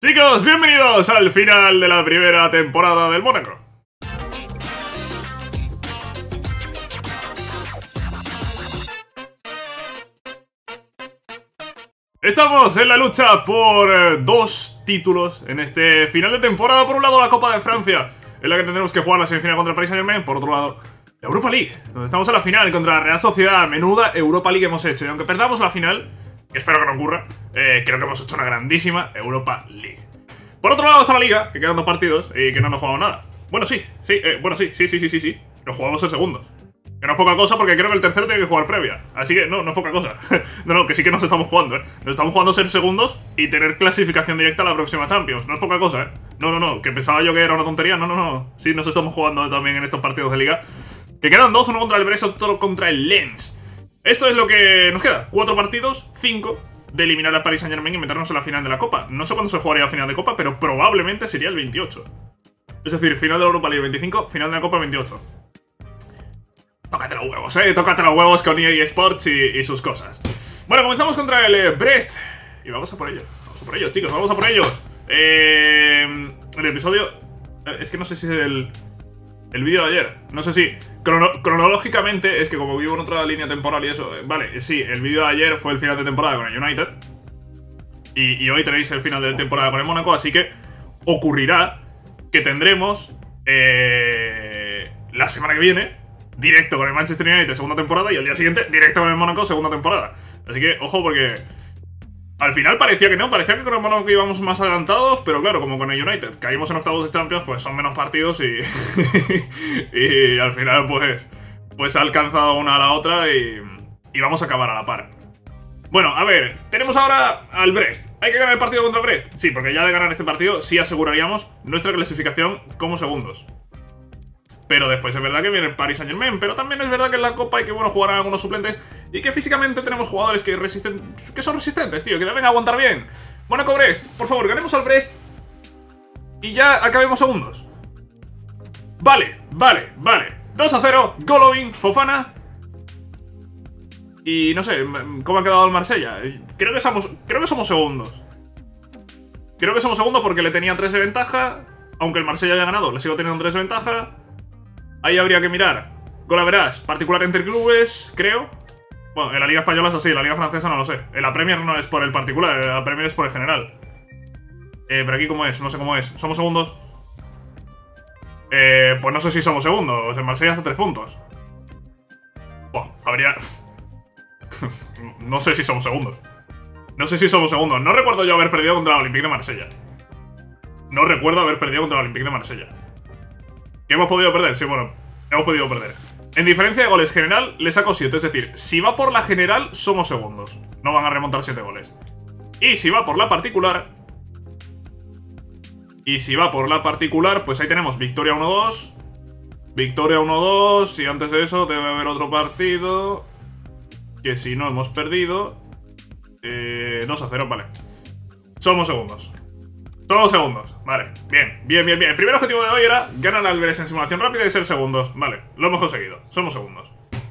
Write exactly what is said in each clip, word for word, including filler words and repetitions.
Chicos, bienvenidos al final de la primera temporada del Mónaco. Estamos en la lucha por eh, dos títulos en este final de temporada. Por un lado, la Copa de Francia, en la que tendremos que jugar la semifinal contra el Paris Saint-Germain. Por otro lado, la Europa League, donde estamos en la final contra la Real Sociedad. Menuda Europa League hemos hecho. Y aunque perdamos la final, que espero que no ocurra, eh, creo que hemos hecho una grandísima Europa League. Por otro lado está la Liga, que quedan dos partidos y que no nos jugamos nada. Bueno, sí, sí, eh, bueno, sí, sí, sí, sí, sí, sí. Nos jugamos en segundos. Que no es poca cosa porque creo que el tercero tiene que jugar previa. Así que no, no es poca cosa. No, no, que sí que nos estamos jugando, ¿eh? Nos estamos jugando ser segundos y tener clasificación directa a la próxima Champions. No es poca cosa, ¿eh? No, no, no, que pensaba yo que era una tontería. No, no, no. Sí, nos estamos jugando también en estos partidos de Liga. Que quedan dos, uno contra el Brest, otro contra el Lens. Esto es lo que nos queda. Cuatro partidos, cinco de eliminar al Paris Saint-Germain y meternos en la final de la Copa. No sé cuándo se jugaría la final de Copa, pero probablemente sería el veintiocho. Es decir, final de la Europa League veinticinco, final de la Copa veintiocho. Tócate los huevos, eh, tócate los huevos con E A Sports y, y sus cosas. Bueno, comenzamos contra el eh, Brest. Y vamos a por ellos, vamos a por ellos, chicos, vamos a por ellos. Eh, el episodio... Eh, es que no sé si es el... El vídeo de ayer, no sé si crono, cronológicamente, es que como vivo en otra línea temporal y eso, eh, vale, sí, el vídeo de ayer fue el final de temporada con el United. Y, y hoy tenéis el final de temporada con el Mónaco, así que ocurrirá que tendremos eh, la semana que viene directo con el Manchester United, segunda temporada, y al día siguiente directo con el Mónaco, segunda temporada. Así que, ojo, porque al final parecía que no, parecía que con el Mónaco íbamos más adelantados, pero claro, como con el United caímos en octavos de Champions, pues son menos partidos y, y al final pues, pues ha alcanzado una a la otra y, y vamos a acabar a la par. Bueno, a ver, tenemos ahora al Brest. ¿Hay que ganar el partido contra el Brest? Sí, porque ya de ganar este partido sí aseguraríamos nuestra clasificación como segundos. Pero después es verdad que viene el Paris Saint-Germain, pero también es verdad que en la Copa hay que, bueno, jugar a algunos suplentes y que físicamente tenemos jugadores que resisten, que son resistentes, tío, que deben aguantar bien. Mónaco-Brest, por favor, ganemos al Brest y ya acabemos segundos. Vale, vale, vale. dos a cero, Golovin, Fofana. Y no sé, ¿cómo ha quedado el Marsella? Creo que somos, creo que somos segundos. Creo que somos segundos porque le tenía tres de ventaja. Aunque el Marsella haya ganado, le sigo teniendo tres de ventaja. Ahí habría que mirar. Golaveras, particular entre clubes, creo. Bueno, en la Liga Española es así, en la Liga Francesa no lo sé. En la Premier no es por el particular, en la Premier es por el general. Eh, pero aquí ¿cómo es? No sé cómo es. ¿Somos segundos? Eh, pues no sé si somos segundos. El Marsella hace tres puntos. Bueno, habría... No sé si somos segundos. No sé si somos segundos. No recuerdo yo haber perdido contra el Olympique de Marsella. No recuerdo haber perdido contra el Olympique de Marsella. ¿Qué hemos podido perder? Sí, bueno, hemos podido perder. En diferencia de goles general, le saco siete. Es decir, si va por la general, somos segundos. No van a remontar siete goles. Y si va por la particular... Y si va por la particular, pues ahí tenemos victoria uno dos. Victoria uno dos. Y antes de eso debe haber otro partido. Que si no hemos perdido... Eh, dos a cero, vale. Somos segundos. Somos segundos, vale, bien, bien, bien, bien. El primer objetivo de hoy era ganar al Brest en simulación rápida y ser segundos. Vale, lo hemos conseguido, somos segundos.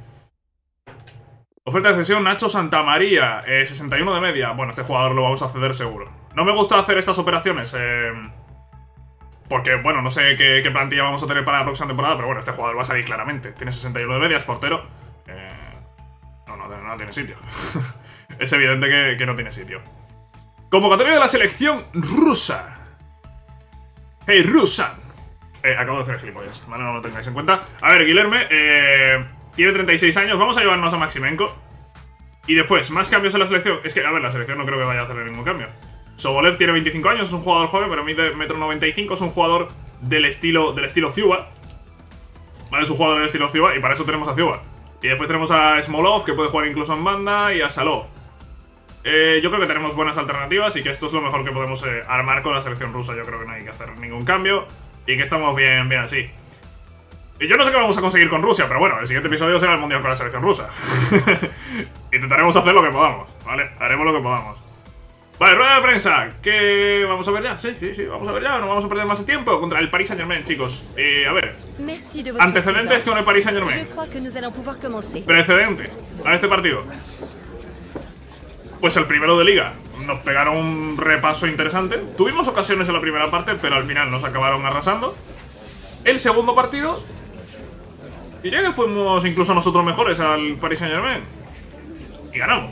Oferta de cesión, Nacho Santamaría, eh, sesenta y uno de media. Bueno, este jugador lo vamos a ceder seguro. No me gusta hacer estas operaciones, eh, porque, bueno, no sé qué, qué plantilla vamos a tener para la próxima temporada. Pero bueno, este jugador va a salir claramente. Tiene sesenta y uno de media, es portero. eh, No, no, no, no tiene sitio. Es evidente que, que no tiene sitio. Convocatoria de la selección rusa. Hey, Rusan. Eh, acabo de hacer gilipollas, vale, no lo tengáis en cuenta. A ver, Guilherme, eh, tiene treinta y seis años. Vamos a llevarnos a Maximenko. Y después, más cambios en la selección. Es que, a ver, la selección no creo que vaya a hacer ningún cambio. Sobolev tiene veinticinco años, es un jugador joven, pero mide metro noventa y cinco. Es un jugador del estilo, del estilo Ciuba. Vale, es un jugador del estilo Ciuba y para eso tenemos a Ciuba. Y después tenemos a Smolov, que puede jugar incluso en banda, y a Salov. Eh, yo creo que tenemos buenas alternativas y que esto es lo mejor que podemos eh, armar con la selección rusa. Yo creo que no hay que hacer ningún cambio y que estamos bien, bien así. Y yo no sé qué vamos a conseguir con Rusia, pero bueno, el siguiente episodio será el mundial con la selección rusa. Intentaremos hacer lo que podamos, ¿vale? Haremos lo que podamos. Vale, rueda de prensa. ¿Qué vamos a ver ya? Sí, sí, sí, vamos a ver ya. No vamos a perder más el tiempo contra el Paris Saint-Germain, chicos. Eh, a ver. Antecedentes con el Paris Saint-Germain. Precedente a este partido. Pues el primero de Liga. nos pegaron un repaso interesante. Tuvimos ocasiones en la primera parte, pero al final nos acabaron arrasando. El segundo partido, diría que fuimos incluso nosotros mejores al Paris Saint-Germain. Y ganamos.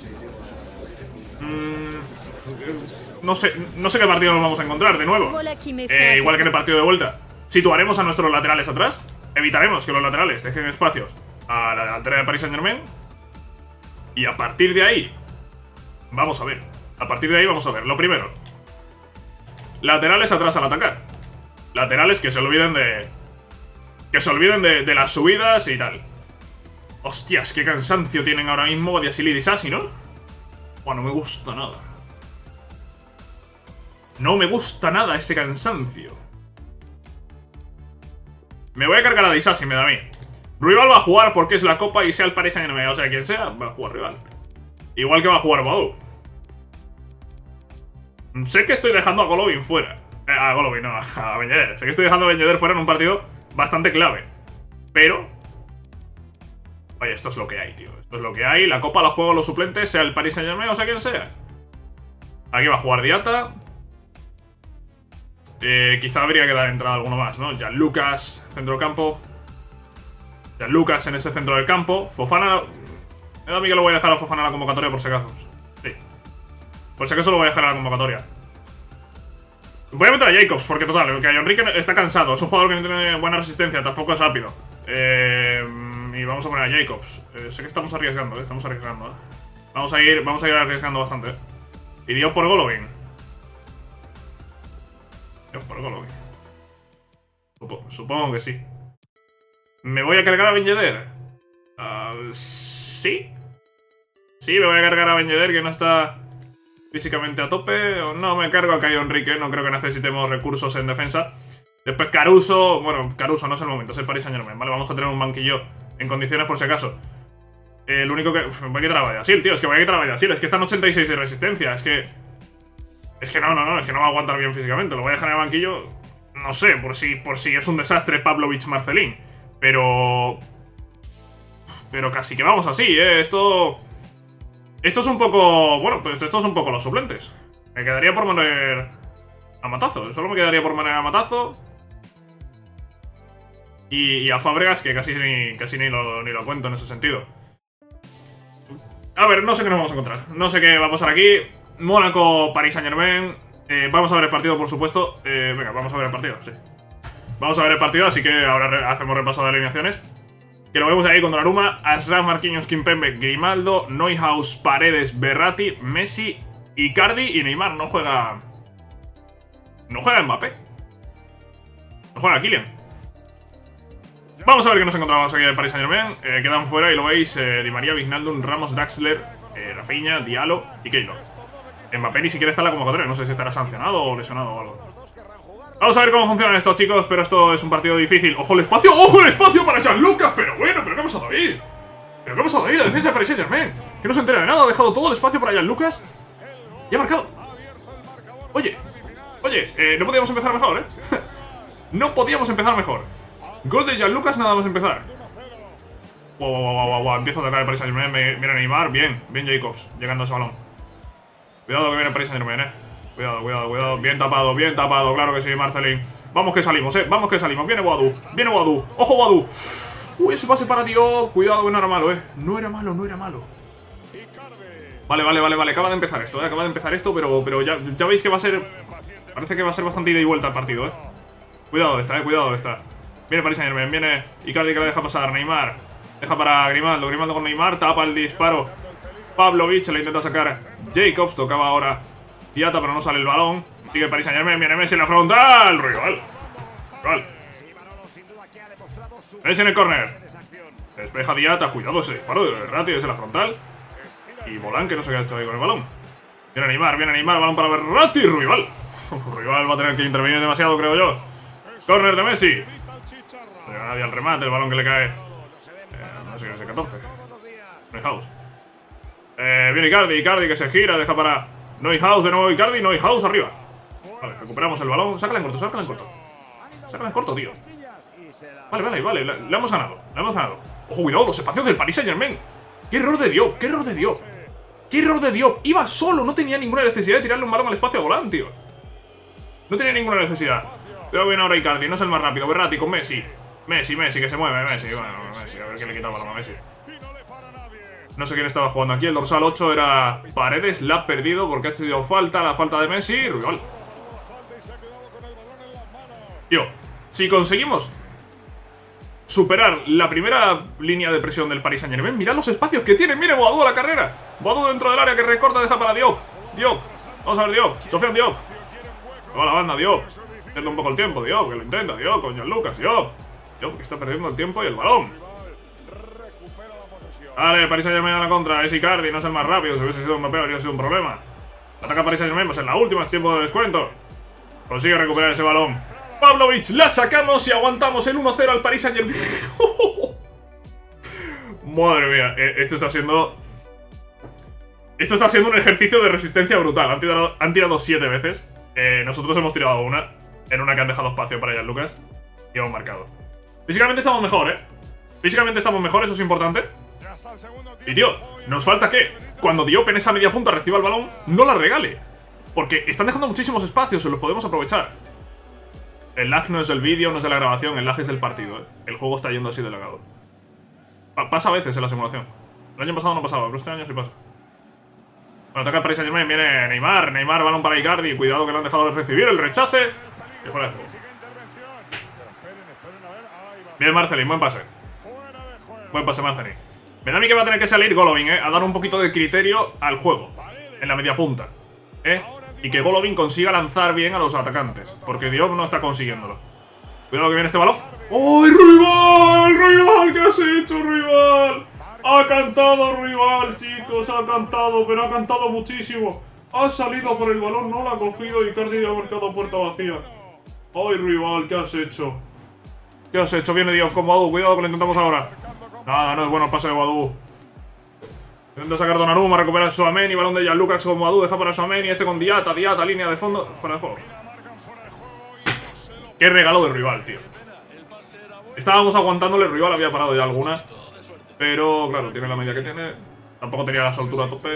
Mm, no sé, no sé qué partido nos vamos a encontrar de nuevo. Eh, igual que en el partido de vuelta. Situaremos a nuestros laterales atrás. Evitaremos que los laterales dejen espacios a la delantera de Paris Saint-Germain. Y a partir de ahí, vamos a ver. A partir de ahí vamos a ver. Lo primero, laterales atrás al atacar. Laterales que se olviden de... Que se olviden de, de las subidas y tal. Hostias, qué cansancio tienen ahora mismo Diasili y Disasi, ¿no? Bueno, no me gusta nada. No me gusta nada ese cansancio. Me voy a cargar a Disasi, me da a mí. Rival va a jugar porque es la copa y sea el Paris Saint-Germain. O sea, quien sea, va a jugar Rival. Igual que va a jugar Boadu. Sé que estoy dejando a Golovin fuera. Eh, a Golovin, no, a Ben Yedder. Sé que estoy dejando a Ben Yedder fuera en un partido bastante clave. Pero... Oye, esto es lo que hay, tío. Esto es lo que hay. La copa la juego los suplentes, sea el Paris Saint-Germain o sea quien sea. Aquí va a jugar Diatta. Eh, quizá habría que dar entrada a alguno más, ¿no? Gianlucas, centro del campo. Gianlucas en ese centro del campo. Fofana... Me da a mí que lo voy a dejar a Fofana en la convocatoria por si acaso. Sí. Por si acaso lo voy a dejar en la convocatoria. Voy a meter a Jacobs, porque total, que Enrique está cansado. Es un jugador que no tiene buena resistencia, tampoco es rápido. Eh, y vamos a poner a Jacobs. Eh, sé que estamos arriesgando, eh, estamos arriesgando. Eh. Vamos a ir, vamos a ir arriesgando bastante. Eh. Iría por Golovin. Dios, por Golovin. Supo, supongo que sí. ¿Me voy a cargar a Ben Yedder? Uh, sí. Sí, me voy a cargar a Ben Yedder, que no está físicamente a tope. O no, me cargo a Caio Enrique. No creo que necesitemos recursos en defensa. Después Caruso. Bueno, Caruso no es el momento, es el Paris Saint-Germain, ¿vale? Vamos a tener un banquillo en condiciones por si acaso. El único que... Voy a quitar a Badiashile, tío. Es que voy a quitar a Badiashile. Es que está en ochenta y seis de resistencia. Es que... Es que no, no, no. Es que no va a aguantar bien físicamente. Lo voy a dejar en el banquillo. No sé, por si, por si es un desastre Pavlovic Marcelín. Pero... Pero casi que vamos así, ¿eh? Esto... Esto es un poco... Bueno, pues esto es un poco los suplentes. Me quedaría por poner... A Matazo. Solo me quedaría por poner a Matazo. Y, y a Fábregas, que casi, ni, casi ni, lo, ni lo cuento en ese sentido. A ver, no sé qué nos vamos a encontrar. No sé qué va a pasar aquí. Mónaco, Paris Saint-Germain. Eh, vamos a ver el partido, por supuesto. Eh, venga, vamos a ver el partido, sí. Vamos a ver el partido, así que ahora re hacemos repaso de alineaciones. Que lo vemos ahí con Donnarumma, Ashraf, Marquinhos, Kimpembe, Grimaldo, Neuhaus, Paredes, Berratti, Messi, Icardi y Neymar. No juega... No juega Mbappé. No juega Kylian. Vamos a ver qué nos encontramos aquí en Paris Saint-Germain. Eh, quedan fuera y lo veis, eh, Di María, Wijnaldum, Ramos, Draxler, eh, Rafinha, Diallo y Keylor. Mbappé ni siquiera está en la convocatoria. No sé si estará sancionado o lesionado o algo. Vamos a ver cómo funcionan estos, chicos, pero esto es un partido difícil. ¡Ojo el espacio! ¡Ojo el espacio para Gianlucas! Pero bueno, ¿pero qué ha pasado ahí? ¿Pero qué ha pasado ahí? La defensa de Paris Saint-Germain, que no se entera de nada, ha dejado todo el espacio para Gianlucas y ha marcado. Oye, oye, eh, no podíamos empezar mejor, ¿eh? No podíamos empezar mejor. Gol de Gianlucas nada más empezar. Wow, wow, wow, wow, wow. Empieza a atacar el Paris Saint-Germain. Viene Neymar, bien, bien Jacobs, llegando a ese balón. Cuidado que viene el Paris Saint-Germain, eh. Cuidado, cuidado, cuidado. Bien tapado, bien tapado. Claro que sí, Marcelín. Vamos que salimos, eh. Vamos que salimos. Viene Boadu. Viene Boadu. Ojo, Boadu. Uy, ese pase para tío. Cuidado que no era malo, eh. No era malo, no era malo. Vale, vale, vale, vale. Acaba de empezar esto, eh. Acaba de empezar esto, pero, pero ya, ya veis que va a ser... Parece que va a ser bastante ida y vuelta el partido, eh. Cuidado de esta, eh. Cuidado de esta. Viene Paris Saint-Germain. Viene Icardi que la deja pasar. Neymar. Deja para Grimaldo. Grimaldo con Neymar. Tapa el disparo. Pavlovic se le intenta sacar. Jacobs tocaba ahora Diatta, pero no sale el balón. Sigue Paris Saint-Germain, viene Messi en la frontal. Rival. Rival. Messi en el córner. Despeja Diatta, cuidado ese disparo de Berratti desde la frontal. Y Volán, que no se qué ha hecho ahí con el balón. Viene Neymar, viene Neymar, balón para Berratti. Rival. Rival va a tener que intervenir demasiado, creo yo. Córner de Messi. No llega nadie al remate, el balón que le cae. Eh, no sé qué es el catorce. Neuhaus. Eh, viene Icardi, Icardi que se gira, deja para Neuhaus, de nuevo Icardi, Neuhaus arriba. Vale, recuperamos el balón, sácala en corto, sácala en corto. Sácala en corto, tío. Vale, vale, vale, le, le hemos ganado, le hemos ganado. Ojo, cuidado, los espacios del Paris Saint-Germain. Qué error de Diop, qué error de Diop. ¡Qué error de Diop! Iba solo, no tenía ninguna necesidad de tirarle un balón al espacio a Volán, tío. No tenía ninguna necesidad. Veo bien ahora Icardi, no es el más rápido. Verratti con Messi. Messi, Messi, que se mueve, Messi. Bueno, Messi, a ver quién le quita el balón a Messi. No sé quién estaba jugando aquí. El dorsal ocho era Paredes. La ha perdido porque ha tenido falta. La falta de Messi. Rival. Tío, si conseguimos superar la primera línea de presión del Paris Saint-Germain, mirad los espacios que tiene. Mire Boadou a la carrera. Boadou dentro del área que recorta, deja para Diop. Diop. Vamos a ver Diop. Sofiane Diop. Va la banda, Diop. Intenta un poco el tiempo, Diop, que lo intenta, Diop, con Gianlucas, Diop. Diop, que está perdiendo el tiempo y el balón. Vale, Paris Saint-Germain a la contra. Es Icardi, no es el más rápido. Si hubiese sido un Mbappé habría sido un problema. Ataca Paris Saint-Germain, pues en la última, es tiempo de descuento. Consigue recuperar ese balón. Pavlovic, la sacamos y aguantamos el uno cero al Paris Saint-Germain. Madre mía, esto está siendo... Esto está siendo un ejercicio de resistencia brutal. Han tirado, han tirado siete veces. Eh, nosotros hemos tirado una. En una que han dejado espacio para Gianlucas. Y hemos marcado. Físicamente estamos mejor, ¿eh? Físicamente estamos mejor, eso es importante. Y tío, nos falta que cuando Diop en esa media punta reciba el balón, no la regale. Porque están dejando muchísimos espacios y los podemos aprovechar. El lag no es el vídeo, no es de la grabación, el lag es del partido, ¿eh? El juego está yendo así de lagado. Pa pasa a veces en la simulación. El año pasado no pasaba, pero este año sí pasa. Bueno, ataca el Paris Saint-Germain, viene Neymar, Neymar, balón para Icardi, cuidado que le han dejado de recibir, el rechace. Y fuera de juego. Bien Marcelín, buen pase. Buen pase Marcelín. Me da a mí que va a tener que salir Golovin, eh, a dar un poquito de criterio al juego. En la media punta. Eh. Y que Golovin consiga lanzar bien a los atacantes. Porque Diop no está consiguiéndolo. Cuidado que viene este balón. ¡Oh, rival! ¡Rival! ¿Qué has hecho, rival? Ha cantado, rival, chicos. Ha cantado, pero ha cantado muchísimo. Ha salido por el balón, no lo ha cogido y Icardi ha marcado puerta vacía. ¡Ay, rival! ¿Qué has hecho? ¿Qué has hecho? Viene Diop con Boadou. Cuidado que lo intentamos ahora. Nada, no es bueno el pase de Boadou. Intenta sacar Donnarumma, recupera a Tchouaméni, balón de Gianlucas con Boadou, deja para Tchouaméni, este con Diata, Diata, línea de fondo, fuera de juego. Qué regalo de rival, tío. Estábamos aguantándole, el rival había parado ya alguna. Pero, claro, tiene la media que tiene. Tampoco tenía la soltura a tope.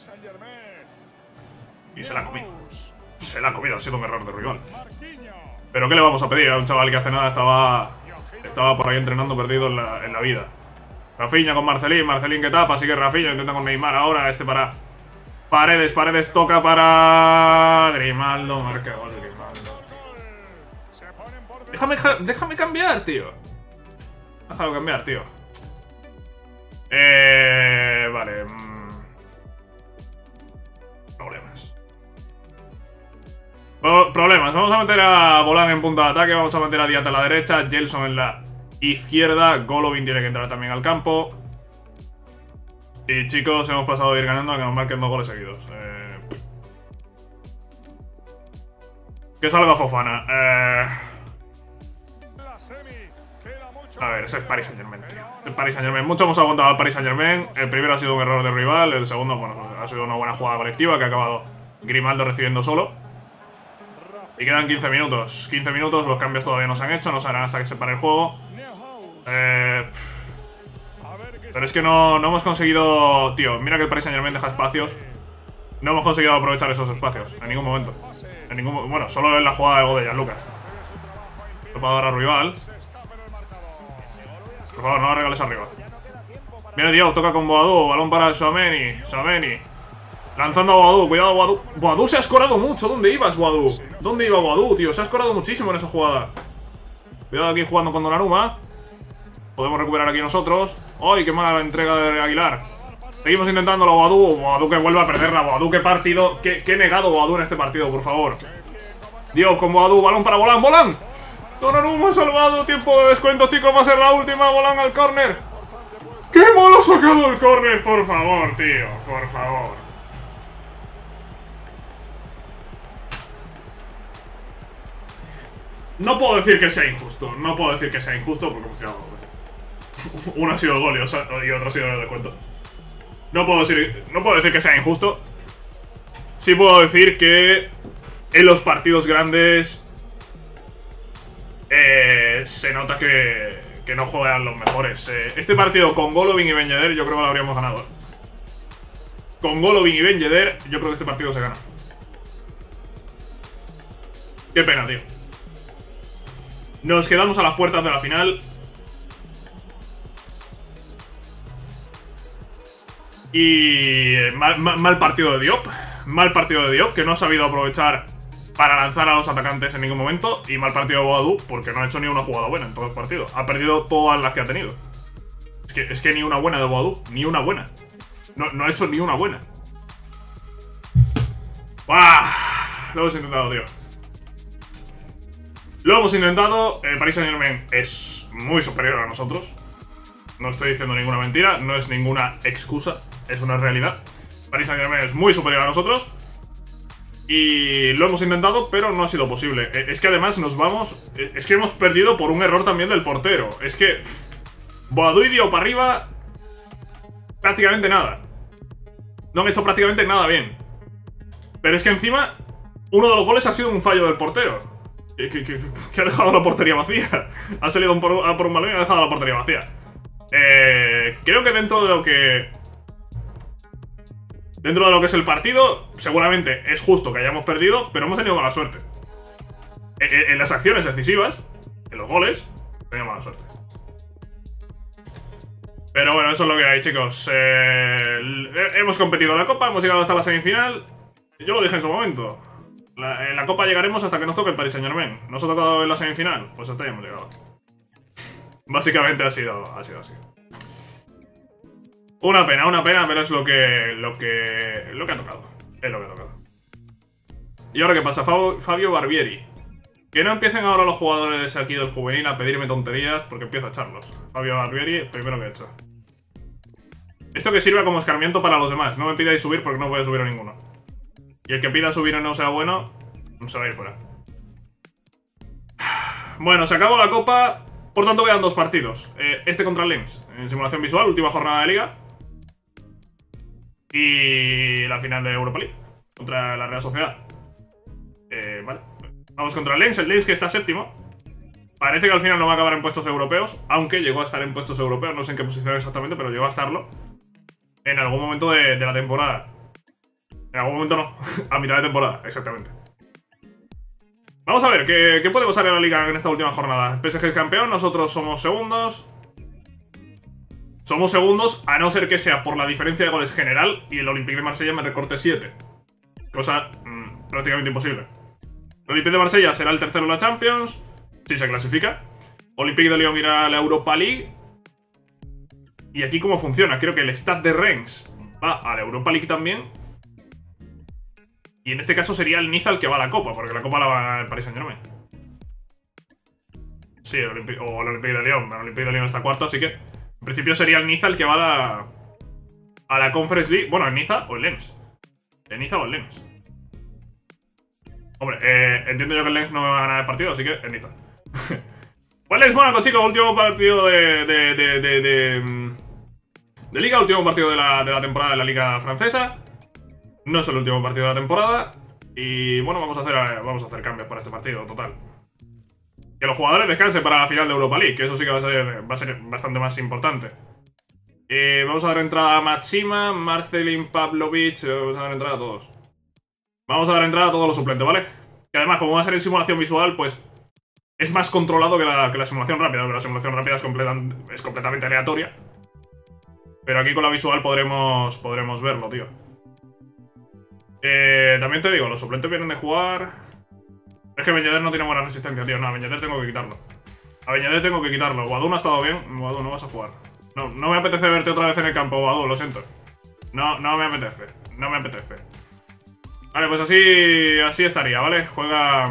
Y se la ha comido. Se la ha comido, ha sido un error de rival. Pero ¿qué le vamos a pedir a un chaval que hace nada estaba... Estaba por ahí entrenando perdido en la, en la vida? Rafinha con Marcelín, Marcelín que tapa, sigue Rafinha, intenta con Neymar ahora, este para Paredes, Paredes toca para Grimaldo, marca gol de Grimaldo. Déjame, déjame cambiar, tío. Déjalo cambiar, tío. Eh, vale. Problemas. Problemas. Vamos a meter a Volán en punta de ataque, vamos a meter a Diata a la derecha, Gelson en la izquierda, Golovin tiene que entrar también al campo. Y chicos, hemos pasado de ir ganando a que nos marquen dos goles seguidos. Eh... Que salga Fofana. Eh... A ver, ese es Paris Saint-Germain, tío. El Paris Saint-Germain. Mucho hemos aguantado al Paris Saint-Germain. El primero ha sido un error de rival. El segundo, bueno, ha sido una buena jugada colectiva que ha acabado Grimaldo recibiendo solo. Y quedan quince minutos. quince minutos, los cambios todavía no se han hecho. No se harán hasta que se pare el juego. Eh... Pero es que no, no hemos conseguido... Tío, mira que el Paris Saint-Germain deja espacios. No hemos conseguido aprovechar esos espacios. En ningún momento. En ningún... Bueno, solo en la jugada de gol de Gianlucas. Lo puedo dar a rival. Por favor, no la regales arriba. Viene Diop, toca con Boadou. Balón para Tchouaméni. Tchouaméni. Lanzando a Boadou. Cuidado, Boadou. Boadou se ha escorado mucho. ¿Dónde ibas, Boadou? ¿Dónde iba Boadou, tío? Se ha escorado muchísimo en esa jugada. Cuidado aquí jugando con Donnarumma. Podemos recuperar aquí nosotros. ¡Ay, qué mala la entrega de Aguilar! Seguimos intentándolo, Boadou. Boadou que vuelve a perderla. Boadou, qué partido. Qué, qué negado Boadou en este partido, por favor. Diop con Boadou. Balón para Volán. ¡Volán! Donnarumma salvado. Tiempo de descuento, chicos. Va a ser la última. Volán al córner. ¡Qué mal ha sacado el córner! Por favor, tío. Por favor. No puedo decir que sea injusto. No puedo decir que sea injusto porque hemos tirado doble. Uno ha sido el gol y otro ha sido el descuento. No puedo decir, no puedo decir que sea injusto. Sí puedo decir que en los partidos grandes eh, se nota que, que no juegan los mejores. Eh, este partido con Golovin y Ben Yedder yo creo que lo habríamos ganado. con Golovin y Ben Yedder, yo creo que este partido se gana. Qué pena, tío. Nos quedamos a las puertas de la final. Y mal, mal, mal partido de Diop. Mal partido de Diop, que no ha sabido aprovechar para lanzar a los atacantes en ningún momento. Y mal partido de Boadu, porque no ha hecho ni una jugada buena en todo el partido. Ha perdido todas las que ha tenido. Es que, es que ni una buena de Boadu, ni una buena. No, no ha hecho ni una buena. ¡Buah! Lo hemos intentado, tío. Lo hemos intentado. El Paris Saint-Germain es muy superior a nosotros. No estoy diciendo ninguna mentira, no es ninguna excusa, es una realidad. Paris Saint-Germain es muy superior a nosotros. Y lo hemos intentado, pero no ha sido posible. Es que además nos vamos... Es que hemos perdido por un error también del portero. Es que... Boadu y Diop para arriba... Prácticamente nada. No han hecho prácticamente nada bien. Pero es que encima... Uno de los goles ha sido un fallo del portero. Que, que, que, que ha dejado la portería vacía. Ha salido por, a por un balón y ha dejado la portería vacía. Eh, creo que dentro de lo que... Dentro de lo que es el partido, seguramente es justo que hayamos perdido, pero hemos tenido mala suerte. En, en las acciones decisivas, en los goles, tenemos mala suerte. Pero bueno, eso es lo que hay, chicos. Eh, hemos competido en la Copa, hemos llegado hasta la semifinal. Yo lo dije en su momento. La, en la Copa llegaremos hasta que nos toque el Paris Saint-Germain. ¿Nos ha tocado en la semifinal? Pues hasta ahí hemos llegado. Básicamente ha sido, ha sido así. Una pena, una pena, pero es lo que, lo que, lo que ha tocado. Es lo que ha tocado. ¿Y ahora qué pasa? Fabio Barbieri. Que no empiecen ahora los jugadores aquí del juvenil a pedirme tonterías porque empiezo a echarlos. Fabio Barbieri, el primero que he hecho. Esto que sirva como escarmiento para los demás. No me pidáis subir porque no voy a subir a ninguno. Y el que pida subir y no sea bueno, se va a ir fuera. Bueno, se acabó la Copa. Por tanto quedan dos partidos. eh, Este contra el Lens en simulación visual, última jornada de Liga. Y la final de Europa League contra la Real Sociedad. eh, Vale, vamos contra el Lens. El Lens que está séptimo. Parece que al final no va a acabar en puestos europeos, aunque llegó a estar en puestos europeos. No sé en qué posición exactamente, pero llegó a estarlo en algún momento de, de la temporada. En algún momento no, a mitad de temporada, exactamente. Vamos a ver, ¿qué, qué puede pasar en la Liga en esta última jornada? El P S G es campeón, nosotros somos segundos. Somos segundos, a no ser que sea por la diferencia de goles general y el Olympique de Marsella me recorte siete. Cosa mmm, prácticamente imposible. El Olympique de Marsella será el tercero en la Champions, si se clasifica. Olympique de Lyon irá a la Europa League. Y aquí cómo funciona, creo que el Stade de Reims va a la Europa League también. Y en este caso sería el Niza el que va a la Copa, porque la Copa la va el Paris Saint-Germain. Sí, el Olympique, o el Olympique de Lyon. El Olympique de Lyon está cuarto, así que en principio sería el Niza el que va a la, a la Conference League. Bueno, el Niza o el Lens. El Niza o el Lens. Hombre, eh, entiendo yo que el Lens no me va a ganar el partido, así que el Niza. Pues Lens Mónaco, chicos, último partido de, de, de, de, de, de Liga, último partido de la, de la temporada de la Liga Francesa. No es el último partido de la temporada. Y bueno, vamos a hacer, vamos a hacer cambios para este partido, total. Que los jugadores descansen para la final de Europa League, que eso sí que va a ser, va a ser bastante más importante. Eh, vamos a dar entrada a Maxima, Marcelin, Pavlovic. Vamos a dar entrada a todos. Vamos a dar entrada a todos los suplentes, ¿vale? Que además, como va a ser en simulación visual, pues es más controlado que la, que la simulación rápida, porque la simulación rápida es, completan, es completamente aleatoria. Pero aquí con la visual podremos, podremos verlo, tío. Eh, también te digo, los suplentes vienen de jugar. Es que Ben Yedder no tiene buena resistencia, tío. No, a Ben Yedder tengo que quitarlo. A Ben Yedder tengo que quitarlo. Boadu no ha estado bien. Boadu, no vas a jugar. No, no me apetece verte otra vez en el campo, Boadu, lo siento. No, no me apetece. No me apetece. Vale, pues así así estaría, ¿vale? Juega...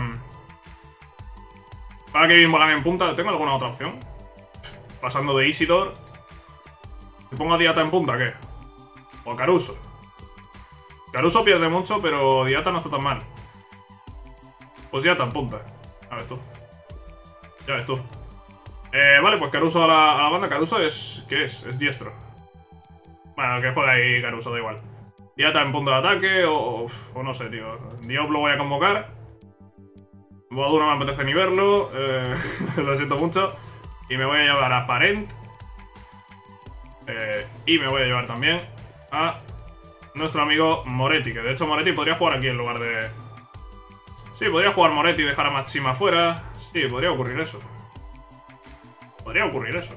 Juega Kevin Volán en punta. ¿Tengo alguna otra opción? Pasando de Isidor. ¿Te pongo a Diata en punta, qué? O a Caruso. Caruso pierde mucho, pero Diata no está tan mal. Pues Diata en punta. A ver tú. Ya ves tú. Eh, vale, pues Caruso a la, a la banda. Caruso es... ¿Qué es? Es diestro. Bueno, que juega ahí Caruso, da igual. Diata en punto de ataque o... O no sé, tío. Diop lo voy a convocar. Boadu no me apetece ni verlo. Eh, lo siento mucho. Y me voy a llevar a Parent. Eh, y me voy a llevar también a... nuestro amigo Moretti. Que de hecho Moretti podría jugar aquí en lugar de... Sí, podría jugar Moretti y dejar a Maxima fuera. Sí, podría ocurrir eso. Podría ocurrir eso.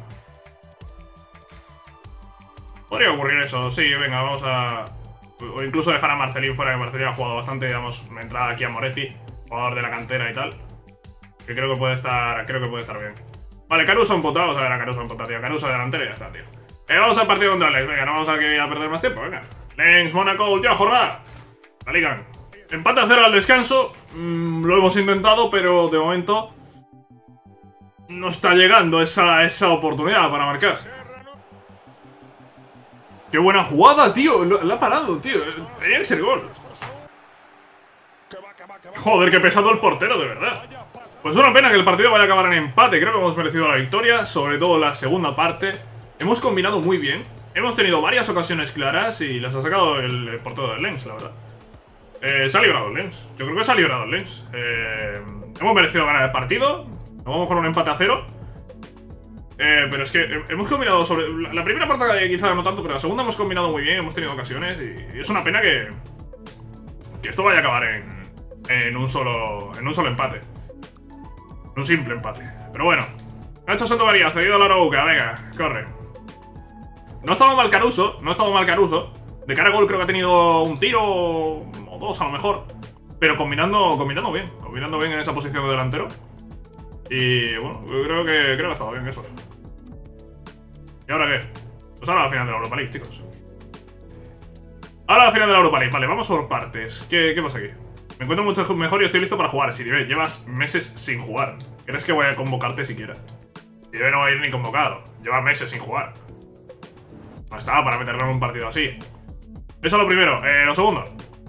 Podría ocurrir eso, sí, venga, vamos a... O incluso dejar a Marcelín fuera, que Marcelín ha jugado bastante, digamos, entrada aquí a Moretti, jugador de la cantera y tal. Que creo que puede estar, creo que puede estar bien. Vale, Caruso empotado, vamos a ver a Caruso empotado, tío. Caruso delantero y ya está, tío. Eh, vamos al partido contra Lens, venga, no vamos a, que, a perder más tiempo, venga. Lens, Mónaco, última jornada. La ligan. Empate a cero al descanso. Mm, lo hemos intentado, pero de momento no está llegando esa, esa oportunidad para marcar. ¡Qué buena jugada, tío! Lo, lo ha parado, tío. Tenía que ser gol. Joder, qué pesado el portero, de verdad. Pues una pena que el partido vaya a acabar en empate. Creo que hemos merecido la victoria, sobre todo la segunda parte. Hemos combinado muy bien. Hemos tenido varias ocasiones claras y las ha sacado el, el portero del Lens, la verdad. Eh, se ha librado el Lens. Yo creo que se ha librado el Lens. Eh, hemos merecido ganar el partido. Nos vamos con un empate a cero. Eh, pero es que hemos combinado sobre... La primera parte quizá no tanto, pero la segunda hemos combinado muy bien, hemos tenido ocasiones y es una pena que... Que esto vaya a acabar en... En un solo... En un solo empate. En un simple empate. Pero bueno. Nacho Santamaría, cedido a la Arauca, venga, corre. No ha estado mal Caruso, no ha estado mal Caruso. De cara a gol creo que ha tenido un tiro o dos a lo mejor. Pero combinando, combinando bien, combinando bien en esa posición de delantero. Y bueno, creo que, creo que ha estado bien eso. ¿Y ahora qué? Pues ahora la final de la Europa League, chicos. Ahora la final de la Europa League. Vale, vamos por partes. ¿Qué, qué pasa aquí? Me encuentro mucho mejor y estoy listo para jugar. Si Sidibe, llevas meses sin jugar. ¿Crees que voy a convocarte siquiera? Sidibe no va a ir ni convocado. Lleva meses sin jugar. No estaba para meterlo en un partido así. Eso es lo primero. Eh, lo segundo.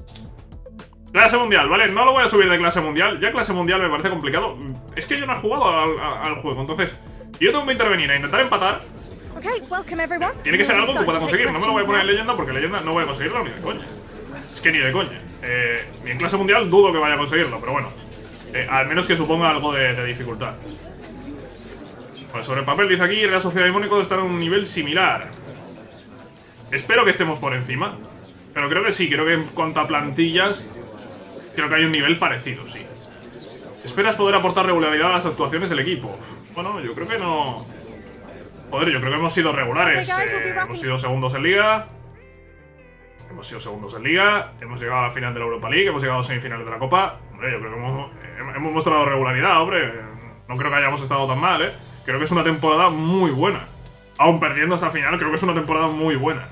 Clase mundial, ¿vale? No lo voy a subir de clase mundial. Ya clase mundial me parece complicado. Es que yo no he jugado al, al juego. Entonces, yo tengo que intervenir a intentar empatar. Tiene que ser algo que pueda conseguir. No me lo voy a poner en leyenda porque leyenda no voy a conseguirlo ni de coña. Es que ni de coña. Eh, ni en clase mundial dudo que vaya a conseguirlo, pero bueno. Eh, al menos que suponga algo de, de dificultad. Pues sobre el papel dice aquí, Real Sociedad y Mónaco están a un nivel similar. Espero que estemos por encima. Pero creo que sí, creo que en cuanto a plantillas, creo que hay un nivel parecido, sí. ¿Esperas poder aportar regularidad a las actuaciones del equipo? Bueno, yo creo que no... Joder, yo creo que hemos sido regulares. Eh, hemos sido segundos en Liga. Hemos sido segundos en Liga. Hemos llegado a la final de la Europa League. Hemos llegado a semifinales de la Copa. Hombre, yo creo que hemos, hemos mostrado regularidad, hombre. No creo que hayamos estado tan mal, ¿eh? Creo que es una temporada muy buena. Aún perdiendo hasta el final, creo que es una temporada muy buena.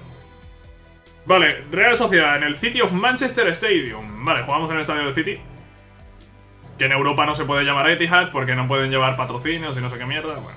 Vale, Real Sociedad en el City of Manchester Stadium. Vale, jugamos en el estadio del City. Que en Europa no se puede llamar Etihad porque no pueden llevar patrocinios y no sé qué mierda. Bueno.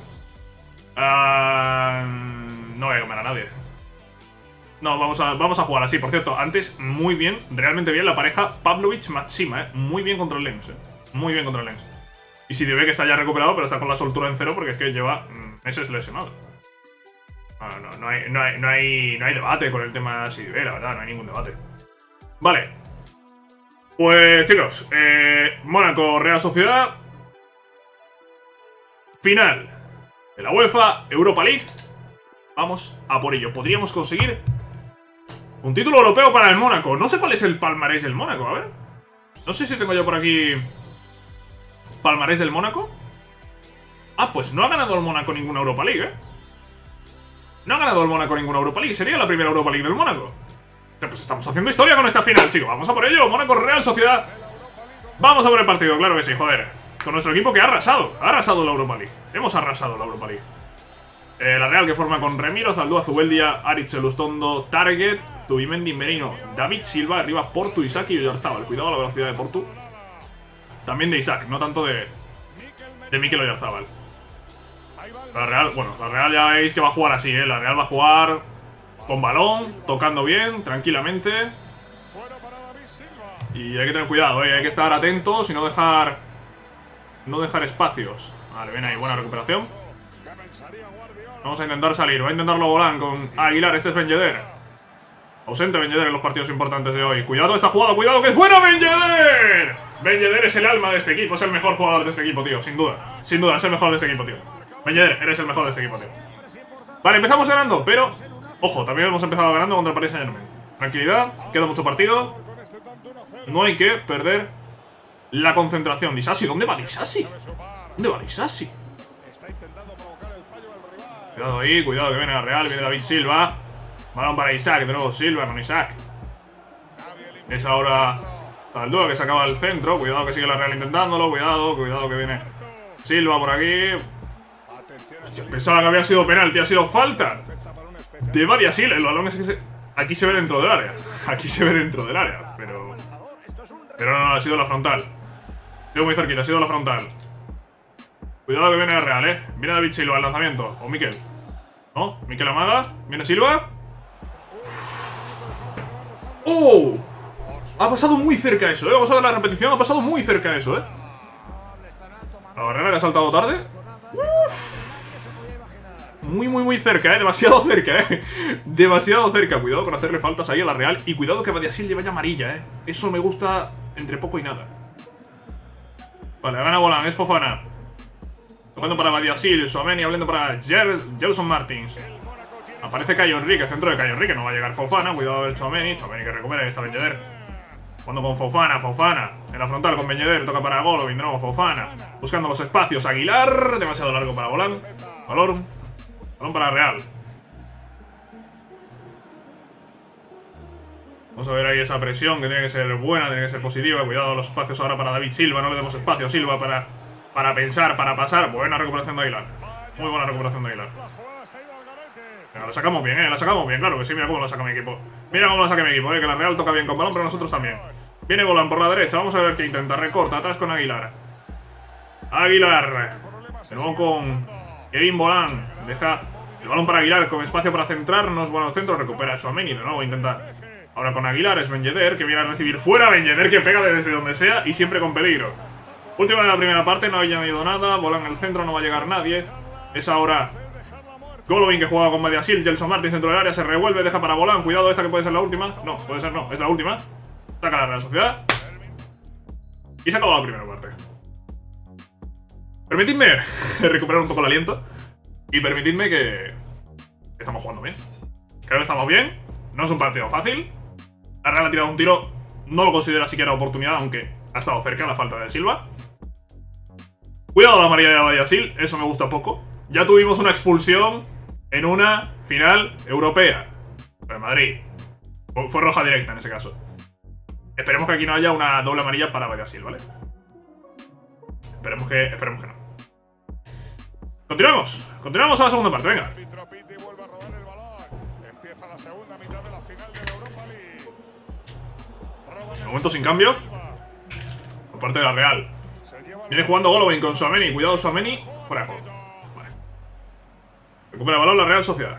Uh, no voy a comer a nadie. No, vamos a, vamos a jugar así. Por cierto, antes muy bien, realmente bien la pareja Pavlovic-Maxima, ¿eh? Muy bien contra el Lens, ¿eh? Muy bien contra el Lens. Y si debe que está ya recuperado, pero está con la soltura en cero porque es que lleva meses lesionado. No, no, no, hay, no, hay, no, hay, no hay debate con el tema Sidibe, la verdad, no hay ningún debate. Vale. Pues, chicos, eh, Mónaco, Real Sociedad. Final de la UEFA Europa League. Vamos a por ello. Podríamos conseguir un título europeo para el Mónaco. No sé cuál es el palmarés del Mónaco, a ver. No sé si tengo yo por aquí palmarés del Mónaco. Ah, pues no ha ganado el Mónaco ninguna Europa League, ¿eh? No ha ganado el Mónaco ninguna Europa League. Sería la primera Europa League del Mónaco. Pues estamos haciendo historia con esta final, chicos. Vamos a por ello. Mónaco, Real Sociedad. Vamos a por el partido, claro que sí, joder. Con nuestro equipo que ha arrasado. Ha arrasado la Europa League. Hemos arrasado la Europa League. Eh, la Real que forma con Remiro, Zaldúa, Zubeldia, Aritz, Elustondo, Target, Zubimendi, Merino, David Silva, arriba Portu, Isaac y Oyarzábal. Cuidado la velocidad de Portu. También de Isaac, no tanto de de Mikel Oyarzábal. La Real, bueno, la Real ya veis que va a jugar así, ¿eh? La Real va a jugar con balón, tocando bien, tranquilamente. Y hay que tener cuidado, ¿eh? Hay que estar atentos y no dejar no dejar espacios. Vale, bien ahí, buena recuperación. Vamos a intentar salir, va a intentarlo Bolán con Aguilar, este es Ben Yedder. Ausente Ben Yedder en los partidos importantes de hoy. Cuidado esta jugada, cuidado que es buena Ben Yedder. Ben Yedder es el alma de este equipo, es el mejor jugador de este equipo, tío, sin duda. Sin duda, es el mejor de este equipo, tío. Ben Yedder, eres el mejor de este equipo, tío. Vale, empezamos ganando, pero... Ojo, también hemos empezado ganando contra el Paris Saint-Germain. Tranquilidad, queda mucho partido. No hay que perder la concentración. Disasi, ¿dónde va Disasi? ¿Dónde va Disasi? Cuidado ahí, cuidado que viene la Real, viene David Silva. Balón para Isaac, de nuevo Silva con Isaac. Es ahora Zaldúa que se acaba el centro. Cuidado que sigue la Real intentándolo. Cuidado, cuidado que viene Silva por aquí. Hostia, pensaba que había sido penalti, ha sido falta de Badiashile. El balón es que se... aquí se ve dentro del área. Aquí se ve dentro del área, pero... Pero no, no, ha sido la frontal. Ha sido muy cerquita, ha sido la frontal. Cuidado que viene la Real, eh. Viene David Silva al lanzamiento. O Mikel. ¿No? Mikel Amaga. Viene Silva. ¡Oh! Ha pasado muy cerca eso, eh. Vamos a ver la repetición. Ha pasado muy cerca eso, eh. La barrera que ha saltado tarde. Uf. Muy, muy, muy cerca, eh. Demasiado cerca, eh. Demasiado cerca. Cuidado con hacerle faltas ahí a la Real. Y cuidado que Badiashile le vaya amarilla, eh. Eso me gusta entre poco y nada. Vale, gana Volán. Es Fofana. Tocando para Badiashile. Tchouaméni hablando para Gelson Martins. Aparece Caio Henrique. Centro de Caio Henrique. No va a llegar Fofana. Cuidado del Tchouaméni. Tchouaméni que recupera. Ahí está Ben Yedder. Jugando con Fofana. Fofana. En la frontal con Ben Yedder. Toca para Golovin. De nuevo Fofana. Buscando los espacios. Aguilar. Demasiado largo para Volán. Valor. Balón para Real. Vamos a ver ahí esa presión que tiene que ser buena, tiene que ser positiva. Cuidado los espacios ahora para David Silva. No le demos espacio a Silva para, para pensar, para pasar. Buena recuperación de Aguilar. Muy buena recuperación de Aguilar. Venga, la sacamos bien, eh. La sacamos bien, claro que sí. Mira cómo la saca mi equipo. Mira cómo la saca mi equipo, eh. Que la Real toca bien con balón, pero nosotros también. Viene Volán por la derecha. Vamos a ver qué intenta. Recorta atrás con Aguilar. Aguilar. De nuevo con Kevin Volán. Deja el balón para Aguilar con espacio para centrarnos. Bueno, el centro recupera Tchouaméni. De nuevo intenta. Ahora con Aguilar es Ben Yedder que viene a recibir fuera. Ben Yedder que pega desde donde sea y siempre con peligro. Última de la primera parte, no ha añadido nada. Volán en el centro, no va a llegar nadie. Es ahora Golovin que juega con Badiashile. Gelson Martins dentro del área, se revuelve, deja para Volán. Cuidado, esta que puede ser la última. No, puede ser no, es la última. Saca la Real Sociedad. Y se acabó la primera parte. Permitidme recuperar un poco el aliento. Y permitidme que estamos jugando bien. Creo que estamos bien. No es un partido fácil. La Real ha tirado un tiro. No lo considera siquiera oportunidad, aunque ha estado cerca la falta de Silva. Cuidado la amarilla de Badiashile. Eso me gusta poco. Ya tuvimos una expulsión en una final europea. Pero en Madrid. Fue roja directa en ese caso. Esperemos que aquí no haya una doble amarilla para Badiashile, ¿vale? Esperemos que, esperemos que no. Continuamos. Continuamos a la segunda parte, venga. De momento sin cambios. Por parte de la Real. Viene jugando Golovin con Tchouaméni. Cuidado Tchouaméni. Fuera de juego. Vale. Recupera el balón la Real Sociedad.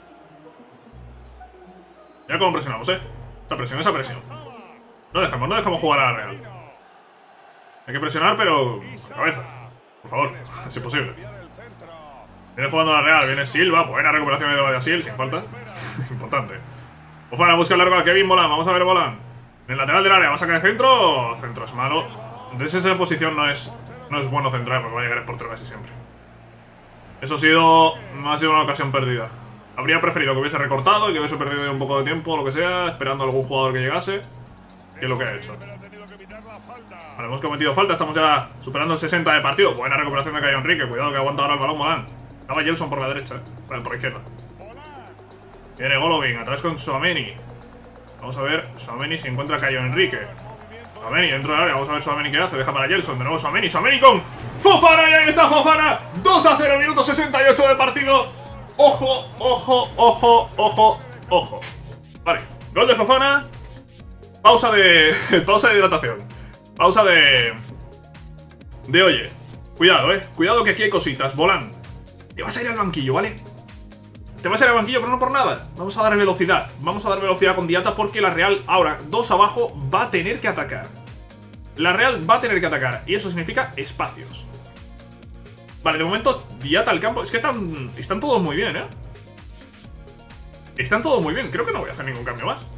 Ya como presionamos, eh. Esa presión, esa presión. No dejamos, no dejamos jugar a la Real. Hay que presionar, pero con cabeza. Por favor, si es posible. Viene jugando la Real, viene Silva. Buena recuperación de Badiashile, sin falta. Importante. Fofana busca el largo a Kevin Volán. Vamos a ver Volán. En el lateral del área, va a sacar de centro. Centro es malo. Desde esa posición no es, no es bueno centrar, porque va a llegar el portero casi siempre. Eso ha sido, no ha sido una ocasión perdida. Habría preferido que hubiese recortado y que hubiese perdido un poco de tiempo o lo que sea, esperando a algún jugador que llegase, que es lo que ha hecho. Vale, hemos cometido falta, estamos ya superando el sesenta de partido. Buena recuperación de Caio Henrique, cuidado que aguanta ahora el balón Volán. Estaba Gelson por la derecha, eh. Vale, por la izquierda. Viene Golovin, atrás con Tchouaméni. Vamos a ver, Tchouaméni se encuentra Caio Henrique. Tchouaméni dentro del área, vamos a ver Tchouaméni qué hace. Deja para Gelson, de nuevo Tchouaméni, Tchouaméni con Fofana. Y ahí está Fofana, dos a cero, minuto sesenta y ocho de partido. Ojo, ojo, ojo, ojo, ojo. Vale, gol de Fofana. Pausa de... pausa de hidratación. Pausa de... De oye. Cuidado, eh, cuidado que aquí hay cositas. Volán, te vas a ir al banquillo, ¿vale? Te vas a ir al banquillo, pero no por nada. Vamos a dar velocidad. Vamos a dar velocidad con Diatta porque la Real, ahora, dos abajo, va a tener que atacar. La Real va a tener que atacar. Y eso significa espacios. Vale, de momento, Diatta al campo. Es que están, están todos muy bien, ¿eh? Están todos muy bien. Creo que no voy a hacer ningún cambio más.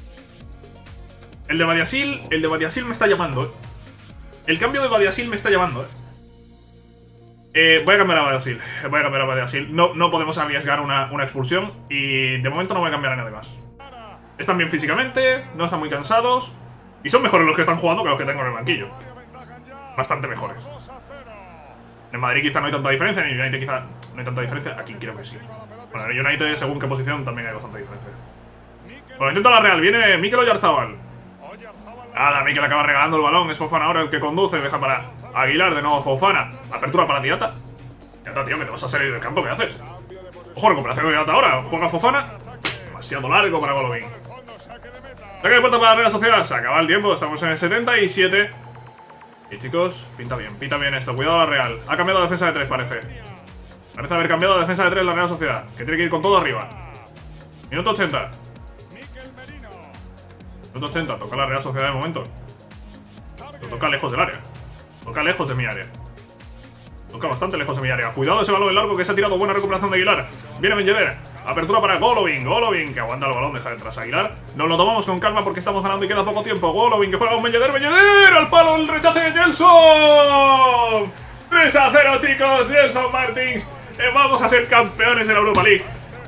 El de Badiashile, el de Badiashile me está llamando, ¿eh? El cambio de Badiashile me está llamando, ¿eh? Eh, voy a cambiar a Badiashile. Voy a cambiar a Badiashile. No, no podemos arriesgar una, una expulsión. Y de momento no voy a cambiar a nadie más. Están bien físicamente, no están muy cansados. Y son mejores los que están jugando que los que tengo en el banquillo. Bastante mejores. En Madrid quizá no hay tanta diferencia, en United quizá no hay tanta diferencia. Aquí creo que sí. Bueno, en United, según qué posición, también hay bastante diferencia. Bueno, intenta la Real, viene Mikel Oyarzabal. Nada, Mikel acaba regalando el balón, es Fofana ahora el que conduce, deja para Aguilar, de nuevo Fofana. Apertura para Diata. Diata, tío, que te vas a salir del campo, ¿qué haces? Ojo, recuperación de Diata ahora, juega Fofana. Demasiado largo para Golovin. Saca de puerta para la Real Sociedad, se acaba el tiempo, estamos en el setenta y siete. Y chicos, pinta bien, pinta bien esto, cuidado la Real. Ha cambiado la defensa de tres, parece. Parece haber cambiado la defensa de tres la Real Sociedad, que tiene que ir con todo arriba. Minuto ochenta. Minuto ochenta, toca la Real Sociedad de momento. Lo toca lejos del área. Toca lejos de mi área. Toca bastante lejos de mi área. Cuidado ese balón largo que se ha tirado. Buena recuperación de Aguilar. Viene Ben Yedder. Apertura para Golovin. Golovin que aguanta el balón. Deja detrás a Aguilar. Nos lo tomamos con calma porque estamos ganando y queda poco tiempo. Golovin que juega con Ben Yedder. Ben Yedder al palo. El rechace de Gelson. tres a cero, chicos. Gelson Martins. Eh, vamos a ser campeones de la Europa League.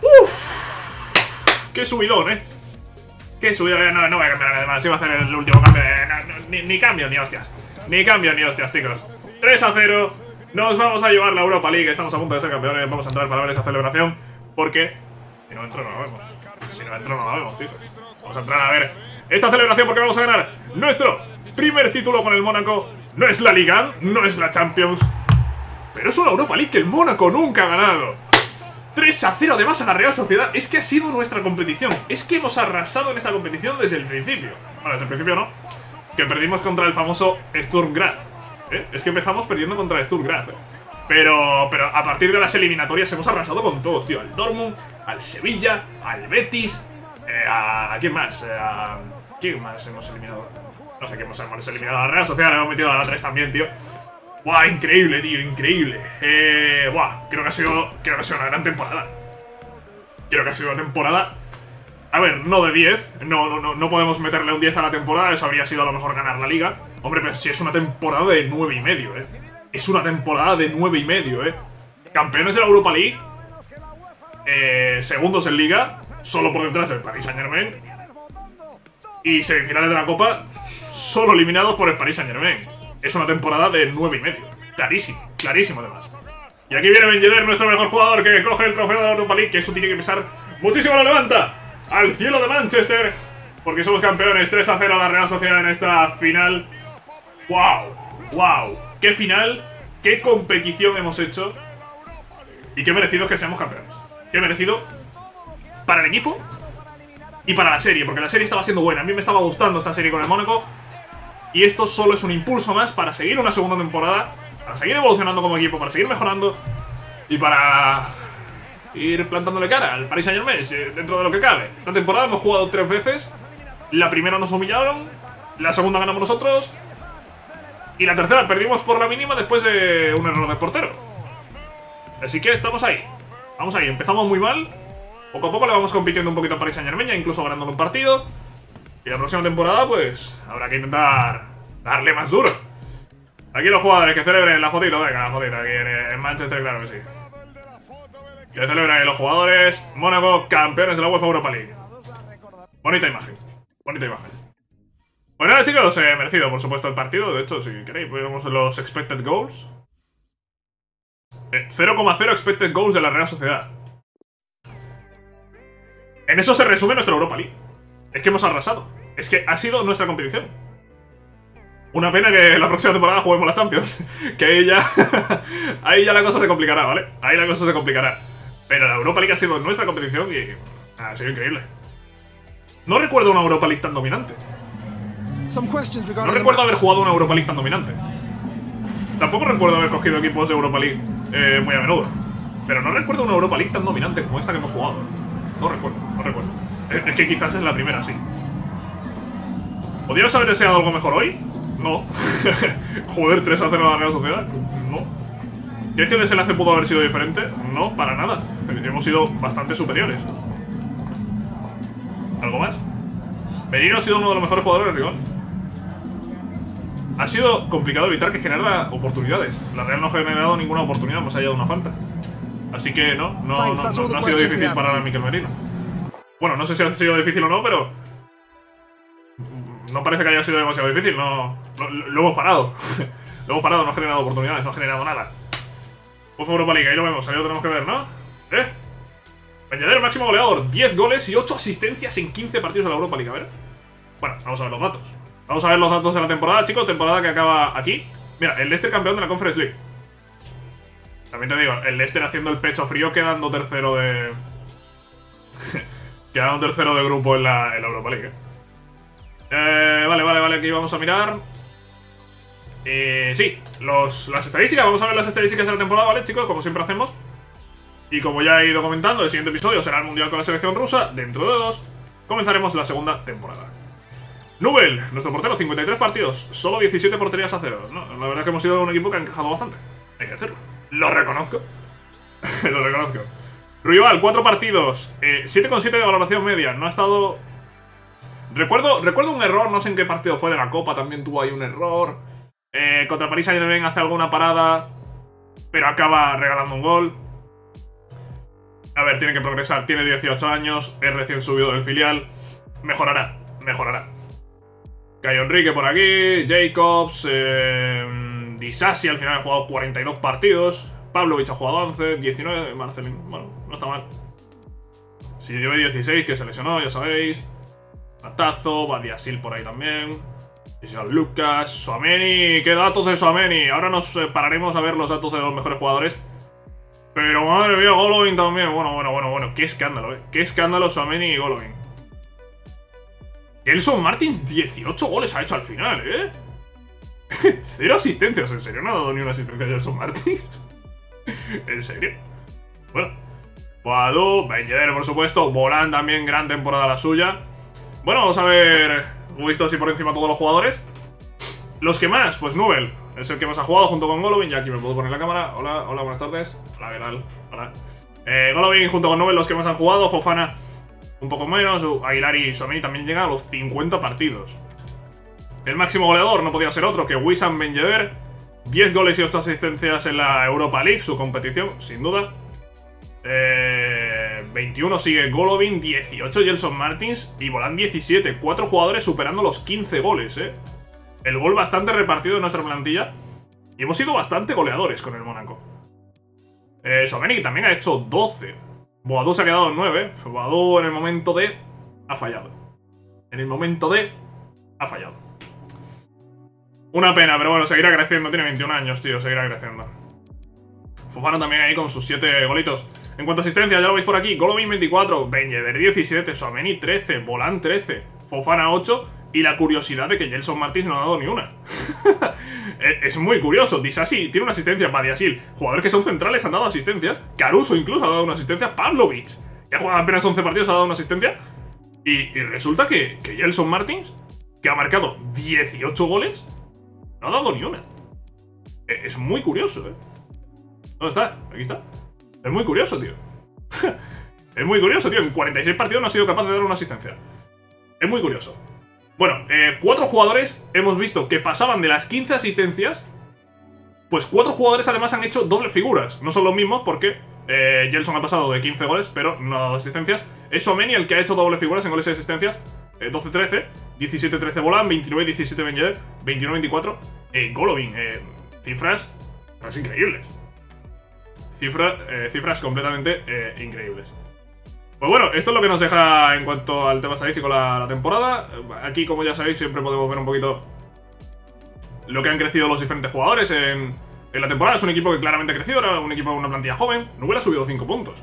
Uff. Qué subidón, eh. Qué subidón. No, no voy a cambiar nada más. Iba a hacer el último cambio. Eh, no, no, ni, ni cambio ni hostias. Ni cambio ni hostias, chicos. tres a cero. Nos vamos a llevar la Europa League. Estamos a punto de ser campeones. Vamos a entrar para ver esa celebración. Porque si no entro no la vemos. Si no entro no la vemos, chicos. Vamos a entrar a ver esta celebración porque vamos a ganar nuestro primer título con el Mónaco. No es la Liga, no es la Champions, pero es una Europa League que el Mónaco nunca ha ganado. tres a cero además a la Real Sociedad. Es que ha sido nuestra competición. Es que hemos arrasado en esta competición desde el principio. Bueno, desde el principio no. Que perdimos contra el famoso Sturm Graz. ¿Eh? Es que empezamos perdiendo contra el Sturm Graz, ¿eh? Pero, pero a partir de las eliminatorias hemos arrasado con todos, tío. Al Dortmund, al Sevilla, al Betis, eh, a, ¿a quién más? Eh, a, ¿Quién más hemos eliminado? No sé quién hemos, hemos eliminado. A la Real Sociedad, le hemos metido a la tres también, tío. Buah, increíble, tío, increíble. Eh, buah, creo que ha sido, creo que ha sido una gran temporada. Creo que ha sido una temporada. A ver, no de diez, no, no, no, no podemos meterle un diez a la temporada, eso habría sido a lo mejor ganar la liga. Hombre, pero si es una temporada de nueve y medio, eh. Es una temporada de nueve y medio, eh. Campeones de la Europa League. Eh, segundos en liga, solo por detrás del Paris Saint-Germain. Y semifinales de la Copa, solo eliminados por el Paris Saint-Germain. Es una temporada de nueve y medio. Clarísimo, clarísimo además. Y aquí viene Ben Yedder, nuestro mejor jugador, que coge el trofeo de la Europa League, que eso tiene que pesar muchísimo. Lo levanta al cielo de Manchester, porque somos campeones. Tres a cero a la Real Sociedad en esta final. ¡Wow! ¡Wow! ¡Qué final! ¡Qué competición hemos hecho! Y qué merecido que seamos campeones. Qué merecido para el equipo y para la serie, porque la serie estaba siendo buena. A mí me estaba gustando esta serie con el Mónaco. Y esto solo es un impulso más para seguir una segunda temporada, para seguir evolucionando como equipo, para seguir mejorando y para ir plantándole cara al Paris Saint-Germain dentro de lo que cabe. Esta temporada hemos jugado tres veces. La primera nos humillaron, la segunda ganamos nosotros y la tercera perdimos por la mínima después de un error de portero. Así que estamos ahí. Vamos ahí, empezamos muy mal. Poco a poco le vamos compitiendo un poquito a Paris Saint-Germain, incluso ganando un partido. Y la próxima temporada, pues, habrá que intentar darle más duro. Aquí los jugadores que celebren la fotito. Venga, la fotito aquí en, en Manchester, claro que sí. Que celebren ahí los jugadores. Mónaco, campeones de la UEFA Europa League. Bonita imagen. Bonita imagen. Pues nada, chicos, eh, merecido, por supuesto, el partido. De hecho, si queréis, vemos los expected goals. Eh, cero coma cero expected goals de la Real Sociedad. En eso se resume nuestra Europa League. Es que hemos arrasado. Es que ha sido nuestra competición. Una pena que la próxima temporada juguemos la Champions. Que ahí ya... ahí ya la cosa se complicará, ¿vale? Ahí la cosa se complicará. Pero la Europa League ha sido nuestra competición y... ha sido increíble. No recuerdo una Europa League tan dominante. No recuerdo haber jugado una Europa League tan dominante. Tampoco recuerdo haber cogido equipos de Europa League eh, muy a menudo. Pero no recuerdo una Europa League tan dominante como esta que hemos jugado. No recuerdo, no recuerdo. Es que quizás es la primera, sí. ¿Podrías haber deseado algo mejor hoy? No. Joder, tres a cero a la Real Sociedad. No. ¿Crees que el desenlace pudo haber sido diferente? No, para nada. Hemos sido bastante superiores. ¿Algo más? Merino ha sido uno de los mejores jugadores del rival. Ha sido complicado evitar que generara oportunidades. La Real no ha generado ninguna oportunidad más allá de una falta. Así que no, no, no, no, no ha sido difícil parar a Mikel Merino. Bueno, no sé si ha sido difícil o no, pero no parece que haya sido demasiado difícil, no... Lo, lo, lo hemos parado. Lo hemos parado, no ha generado oportunidades, no ha generado nada. Uf, Europa League, ahí lo vemos, ahí lo tenemos que ver, ¿no? ¿Eh? Añadir máximo goleador, diez goles y ocho asistencias en quince partidos de la Europa League, a ver. Bueno, vamos a ver los datos. Vamos a ver los datos de la temporada, chicos, temporada que acaba aquí. Mira, el Leicester campeón de la Conference League. También te digo, el Leicester haciendo el pecho frío, quedando tercero de... quedando tercero de grupo en la, en la Europa League, ¿eh? Eh, vale, vale, vale, aquí vamos a mirar. Eh, sí, los, las estadísticas, vamos a ver las estadísticas de la temporada, ¿vale, chicos? Como siempre hacemos. Y como ya he ido comentando, el siguiente episodio será el Mundial con la selección rusa. Dentro de dos, comenzaremos la segunda temporada. Nubel, nuestro portero, cincuenta y tres partidos, solo diecisiete porterías a cero. No, la verdad es que hemos sido un equipo que ha encajado bastante. Hay que hacerlo. Lo reconozco. Lo reconozco. Ruibal, cuatro partidos, eh, siete coma siete de valoración media. No ha estado... Recuerdo, recuerdo un error, no sé en qué partido fue de la Copa, también tuvo ahí un error. Eh, contra París Saint-Germain hace alguna parada, pero acaba regalando un gol. A ver, tiene que progresar, tiene dieciocho años, es recién subido del filial. Mejorará, mejorará. Caio Enrique por aquí, Jacobs, eh, Disasi al final ha jugado cuarenta y dos partidos. Pavlovic ha jugado once, diecinueve, Marcelín, bueno, no está mal. Si lleva dieciséis, que se lesionó, ya sabéis. Matazo, Badiasil por ahí también. Lucas, Tchouaméni, qué datos de Tchouaméni. Ahora nos eh, pararemos a ver los datos de los mejores jugadores. Pero madre mía, Golovin también. Bueno, bueno, bueno, bueno, qué escándalo, eh. Qué escándalo Tchouaméni y Golovin. Gelson Martins, dieciocho goles ha hecho al final, eh. Cero asistencias, ¿en serio no ha dado ni una asistencia a Gelson Martins? ¿En serio? Bueno, Boadou, Ben Yedder, por supuesto. Volán también, gran temporada la suya. Bueno, vamos a ver. He visto así por encima a todos los jugadores. Los que más, pues Nubel es el que más ha jugado junto con Golovin. Ya aquí me puedo poner la cámara. Hola, hola, buenas tardes. Hola, ¿qué tal? Hola. Eh, Golovin junto con Nubel los que más han jugado. Fofana un poco menos. Aguilar y Tchouaméni también llegan a los cincuenta partidos. El máximo goleador no podía ser otro que Wissam Ben Yedder. diez goles y ocho asistencias en la Europa League, su competición, sin duda. Eh, veintiuno sigue Golovin, dieciocho Gelson Martins y Volán diecisiete. Cuatro jugadores superando los quince goles, eh. El gol bastante repartido en nuestra plantilla. Y hemos sido bastante goleadores con el Mónaco. Eh, Tchouaméni también ha hecho doce. Boadou se ha quedado en nueve. Boadou en el momento de... ha fallado. En el momento de... ha fallado. Una pena, pero bueno, seguirá creciendo. Tiene veintiún años, tío, seguirá creciendo. Fofana también ahí con sus siete golitos. En cuanto a asistencia, ya lo veis por aquí. Golovin veinticuatro, Ben Yedder diecisiete, Tchouaméni trece, Volán trece, Fofana ocho. Y la curiosidad de que Gelson Martins no ha dado ni una. Es muy curioso. Disasi tiene una asistencia, Badiasil. Jugadores que son centrales han dado asistencias. Caruso incluso ha dado una asistencia. Pavlovic, que ha jugado apenas once partidos, ha dado una asistencia. Y, y resulta que, que Gelson Martins, que ha marcado dieciocho goles, no ha dado ni una. Es muy curioso, ¿eh? ¿Dónde está? Aquí está. Es muy curioso, tío. Es muy curioso, tío. En cuarenta y seis partidos no ha sido capaz de dar una asistencia. Es muy curioso. Bueno, eh, cuatro jugadores hemos visto que pasaban de las quince asistencias. Pues cuatro jugadores además han hecho doble figuras. No son los mismos porque eh, Gelson ha pasado de quince goles, pero no ha dado asistencias. Es Tchouaméni el que ha hecho doble figuras en goles y asistencias. eh, doce trece, diecisiete trece Volán, veintinueve diecisiete Ben Yedder, veintinueve veinticuatro eh, Golovin. Eh, cifras, cifras increíbles. Cifra, eh, cifras completamente eh, increíbles. Pues bueno, esto es lo que nos deja en cuanto al tema estadístico la, la temporada. Aquí, como ya sabéis, siempre podemos ver un poquito lo que han crecido los diferentes jugadores en, en la temporada. Es un equipo que claramente ha crecido, era un equipo con una plantilla joven. Nubel ha subido cinco puntos.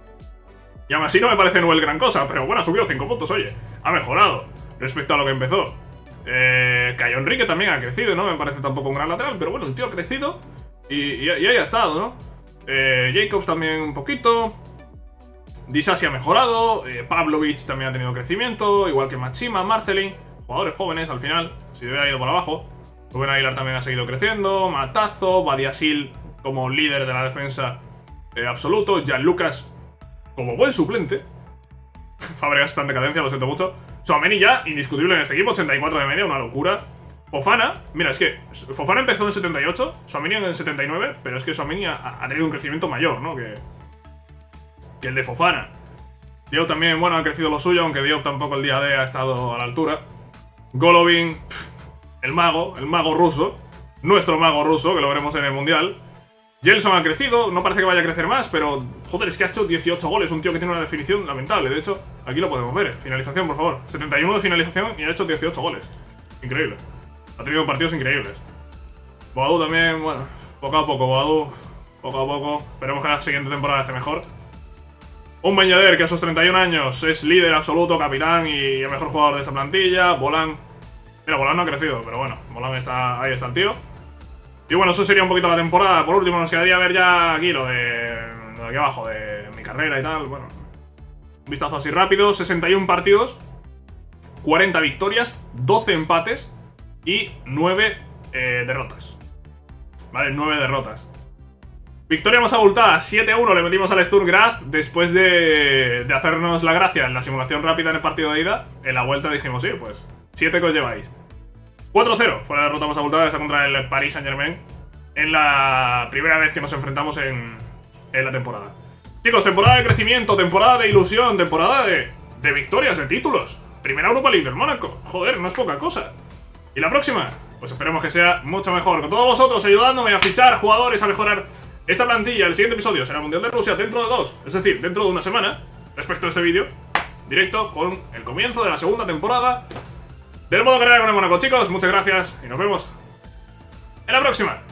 Y aún así no me parece Nubel gran cosa, pero bueno, ha subido cinco puntos, oye. Ha mejorado respecto a lo que empezó. Eh, Caio Enrique también ha crecido, ¿no? Me parece tampoco un gran lateral, pero bueno, el tío ha crecido y, y, y ahí ha estado, ¿no? Eh, Jacobs también un poquito. Disasi ha mejorado. eh, Pavlovic también ha tenido crecimiento. Igual que Machima, Marcelín. Jugadores jóvenes al final. Si hubiera ido por abajo. Rubén Aguilar también ha seguido creciendo. Matazo, Badiasil como líder de la defensa eh, absoluto. Jan Lucas como buen suplente. Fábregas está en decadencia, lo siento mucho. Tchouaméni ya, indiscutible en este equipo. ochenta y cuatro de media, una locura. Fofana, mira, es que Fofana empezó en setenta y ocho, Tchouaméni en setenta y nueve, pero es que Tchouaméni ha, ha tenido un crecimiento mayor, ¿no? Que, que el de Fofana. Diop también, bueno, ha crecido lo suyo, aunque Diop tampoco el día de ha estado a la altura. Golovin, el mago, el mago ruso. Nuestro mago ruso, que lo veremos en el Mundial. Gelson ha crecido, no parece que vaya a crecer más, pero joder, es que ha hecho dieciocho goles. Un tío que tiene una definición lamentable. De hecho, aquí lo podemos ver. Finalización, por favor. setenta y uno de finalización y ha hecho dieciocho goles. Increíble. Ha tenido partidos increíbles. Boadu también, bueno, poco a poco, Boadu. Poco a poco. Esperemos que la siguiente temporada esté mejor. Un Ben Yedder que a sus treinta y un años es líder absoluto, capitán y el mejor jugador de esta plantilla. Bolan. Mira, Bolan no ha crecido, pero bueno, Bolan está. Ahí está el tío. Y bueno, eso sería un poquito la temporada. Por último, nos quedaría ver ya aquí lo de, lo de aquí abajo, de mi carrera y tal. Bueno, un vistazo así rápido. sesenta y uno partidos, cuarenta victorias, doce empates y nueve eh, derrotas. Vale, nueve derrotas. Victoria más abultada, siete a uno le metimos al Sturm Graz después de, de hacernos la gracia en la simulación rápida en el partido de ida. En la vuelta dijimos, sí, pues siete que os lleváis. cuatro cero fue la derrota más abultada, esta contra el Paris Saint-Germain en la primera vez que nos enfrentamos en, en la temporada. Chicos, temporada de crecimiento, temporada de ilusión, temporada de, de victorias, de títulos. Primera Europa League del Mónaco, joder, no es poca cosa. Y la próxima, pues esperemos que sea mucho mejor. Con todos vosotros ayudándome a fichar jugadores, a mejorar esta plantilla. El siguiente episodio será el Mundial de Rusia dentro de dos, es decir, dentro de una semana. Respecto a este vídeo, directo con el comienzo de la segunda temporada del modo carrera con el Mónaco. Chicos, muchas gracias y nos vemos en la próxima.